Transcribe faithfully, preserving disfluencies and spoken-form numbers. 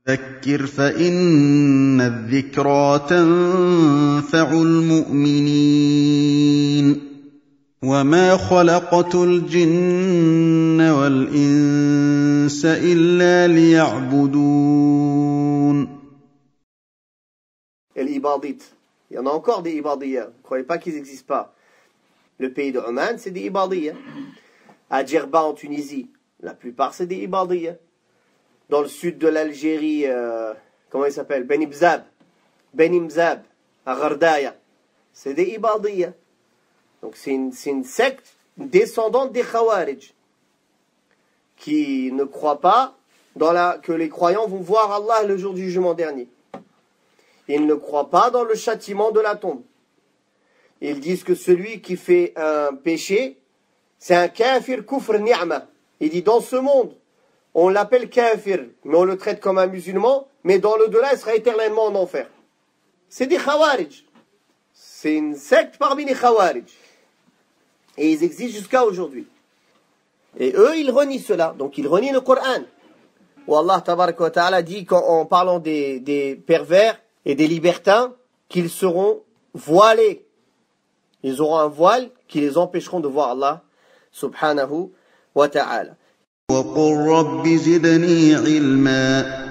فذكر فإن الذكرى تنفع المؤمنين وما خلقت الجن والإنس إلا ليعبدون. Et les Ibadites. Il y en a encore des Ibadiyya. Ne croyez pas qu'ils n'existent pas. Le pays de Oman, c'est des Ibadiyya. À Djerba, en Tunisie, la plupart, c'est des Ibadiyya. Dans le sud de l'Algérie, euh, comment il s'appelle? Beni Bzab. Beni Mzab. À Gardaya. C'est des Ibadiyya. Donc c'est une, c'est une secte descendante des Khawarij. Qui ne croient pas dans la, que les croyants vont voir Allah le jour du jugement dernier. Ils ne croient pas dans le châtiment de la tombe. Ils disent que celui qui fait un péché, c'est un kafir kufr ni'ma. Il dit dans ce monde, on l'appelle kafir, mais on le traite comme un musulman, mais dans l'au-delà, il sera éternellement en enfer. C'est des khawarij. C'est une secte parmi les khawarij. Et ils existent jusqu'à aujourd'hui. Et eux, ils renient cela. Donc ils renient le Coran. Où Allah tabaraka wa ta'ala dit, en parlant des, des pervers et des libertins, qu'ils seront voilés. Ils auront un voile qui les empêcheront de voir Allah subhanahu wa ta'ala. وقل رب زدني علما